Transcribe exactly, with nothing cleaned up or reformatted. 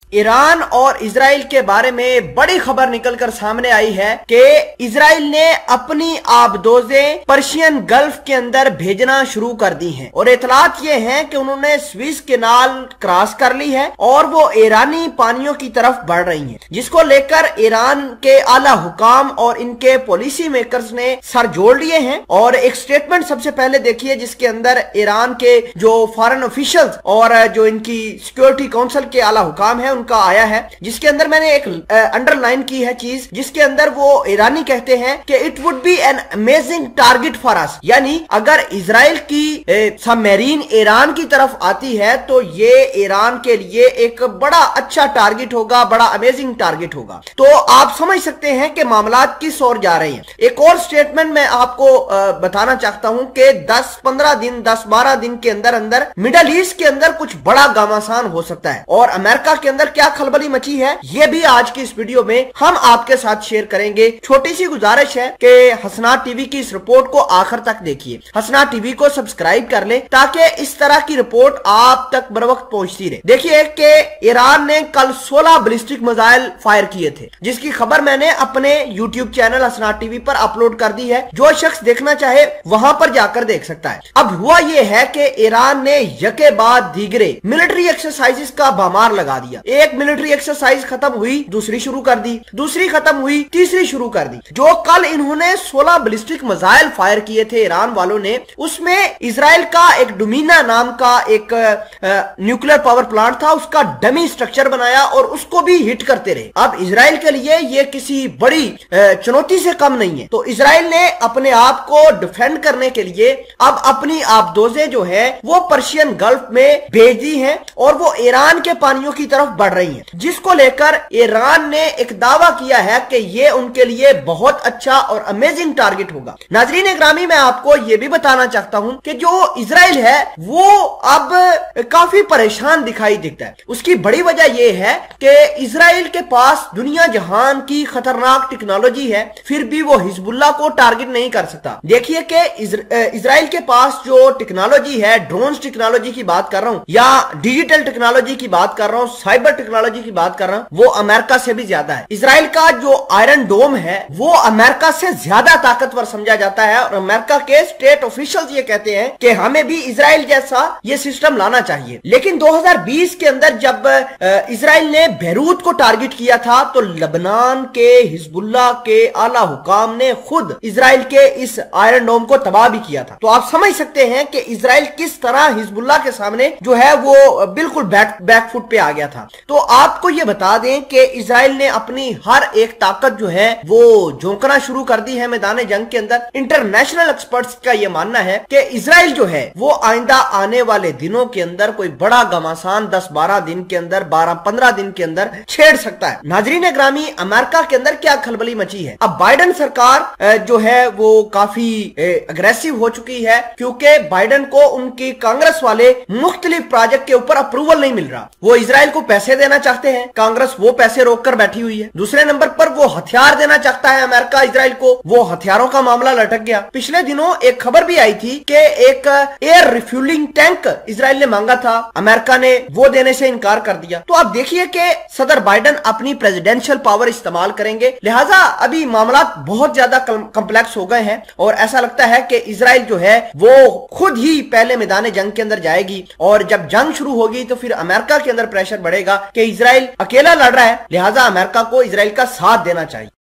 Iran और Israel के बारे में बड़ी खबर निकलकर सामने आई है कि इजराइल ने अपनी आबदोजें पर्शियन गल्फ के अंदर भेजना शुरू कर दी हैं और इतलात ये हैं कि उन्होंने स्विस कैनाल क्रॉस कर ली है और वो ईरानी पानियों की तरफ बढ़ रही हैं, जिसको लेकर ईरान के आला हुकाम और इनके पॉलिसी मेकर्स ने सर जोड़ लिए हैं। और एक स्टेटमेंट सबसे पहले देखिए जिसके अंदर ईरान के जो फॉरेन ऑफिशियल्स और जो इनकी सिक्योरिटी काउंसिल के आला हुकाम है उनका आया है, जिसके अंदर मैंने एक अंडरलाइन की है चीज, जिसके अंदर वो ईरानी कहते हैं कि it would be an amazing target for us, यानी अगर इजराइल की सबमरीन ईरान की तरफ आती है तो ये ईरान के लिए एक बड़ा अच्छा टारगेट होगा, बड़ा अमेजिंग टारगेट होगा। तो आप समझ सकते हैं कि मामला किस ओर जा रहे हैं। एक और स्टेटमेंट मैं आपको बताना चाहता हूं कि दस पंद्रह दिन दस बारह दिन के अंदर अंदर मिडल ईस्ट के अंदर कुछ बड़ा घमासान हो सकता है और अमेरिका के अंदर क्या खलबली मची है ये भी आज की इस वीडियो में हम आपके साथ शेयर करेंगे। छोटी सी गुजारिश है कि हसनात टीवी की इस रिपोर्ट को आखिर तक देखिए, हसनात टीवी को सब्सक्राइब कर लें ताकि इस तरह की रिपोर्ट आप तक बर वक्त पहुंचती रहे। देखिए कि ईरान ने कल सोलह बैलिस्टिक मिसाइल फायर किए थे, जिसकी खबर मैंने अपने यूट्यूब चैनल हसनात टीवी पर अपलोड कर दी है। जो शख्स देखना चाहे वहां पर जाकर देख सकता है। अब हुआ यह है कि ईरान ने यके बाद दीगरे मिलिट्री एक्सरसाइजेस का भमार लगा दिया। एक मिलिट्री एक्सरसाइज खत्म हुई, दूसरी शुरू कर दी, दूसरी खत्म हुई, तीसरी शुरू कर दी। जो कल इन्होंने सोलह बैलिस्टिक मिसाइल फायर किए थे ईरान वालों ने, उसमें इजराइल का एक डुमीना नाम का एक न्यूक्लियर पावर प्लांट था, उसका डमी स्ट्रक्चर बनाया और उसको भी हिट करते रहे। अब इजराइल के लिए यह किसी बड़ी चुनौती से कम नहीं है। तो इजराइल ने अपने आप को डिफेंड करने के लिए अब अपनी आबदोजें जो है वो पर्शियन गल्फ में भेज दी हैं और वो ईरान के पानियों की तरफ बढ़ रही हैं, जिसको लेकर ईरान ने एक दावा किया है कि ये उनके लिए बहुत अच्छा और अमेजिंग टारगेट होगा। नाजरीन ग्रामी, मैं आपको ये भी बताना चाहता हूं कि जो इजराइल है वो अब काफी परेशान दिखाई देता है। उसकी बड़ी वजह यह है कि इजराइल के पास दुनिया जहान की खतरनाक टेक्नोलॉजी है, फिर भी वो हिजबुल्लाह को टारगेट नहीं कर सकता। देखिए कि इजराइल के पास जो टेक्नोलॉजी है, ड्रोन्स टेक्नोलॉजी की बात कर रहा हूं या डिजिटल टेक्नोलॉजी की बात कर रहा हूं, साइबर टेक्नोलॉजी की बात कर रहा हूं, वो अमेरिका से भी ज्यादा है। इजराइल का जो आयरन डोम है वो अमेरिका से ज्यादा ताकतवर समझा जाता है और अमेरिका के स्टेट ऑफिशियल्स ये कहते हैं कि हमें भी इजराइल जैसा ये सिस्टम लाना चाहिए। लेकिन दो हज़ार बीस के अंदर जब इजराइल ने बेरूत को टारगेट किया था तो लबनान के हिजबुल्लाह के आला हुकाम ने खुद इजराइल के इस आयरन डोम को तबाह भी किया था। तो आप समझ सकते हैं कि इजराइल किस तरह हिजबुल्लाह के सामने जो है वो बिल्कुल बैक बैकफुट पे आ गया था। तो आपको ये बता दें कि इजराइल ने अपनी हर एक ताकत जो है वो झोंकना शुरू कर दी है मैदान जंग के अंदर। इंटरनेशनल एक्सपर्ट्स का यह मानना है कि इजराइल जो है वो आइंदा आने वाले दिनों के अंदर कोई बड़ा घमासान दस बारह दिन के अंदर, बारह पंद्रह दिन के अंदर छेड़ सकता है। नाजरीन ग्रामी, अमेरिका के अंदर क्या खलबली मची है। अब बाइडेन सरकार जो है वो काफी अग्रेसिव हो चुकी है, क्योंकि बाइडेन को उनकी कांग्रेस वाले मुख्तलिफ प्रोजेक्ट के ऊपर अप्रूवल नहीं मिल रहा। वो इजराइल को पैसे देना चाहते हैं, कांग्रेस वो पैसे रोककर बैठी हुई है। दूसरे नंबर पर वो हथियार देना चाहता है अमेरिका इजराइल को, वो हथियारों का मामला लटक गया। पिछले दिनों एक खबर भी आई थी कि एक एयर रिफ्यूलिंग टैंक इजराइल ने मांगा था, अमेरिका ने वो देने से इनकार कर दिया। तो आप देखिए कि सदर बाइडेन अपनी प्रेसिडेंशियल पावर इस्तेमाल करेंगे, लिहाजा अभी मामला बहुत ज्यादा कॉम्प्लेक्स हो गए हैं और ऐसा लगता है कि इजराइल जो है वो खुद ही पहले मैदान जंग के अंदर जाएगी और जब जंग शुरू होगी तो फिर अमेरिका के अंदर प्रेशर बढ़ेगा कि इजराइल अकेला लड़ रहा है, लिहाजा अमेरिका को इजराइल का साथ देना चाहिए।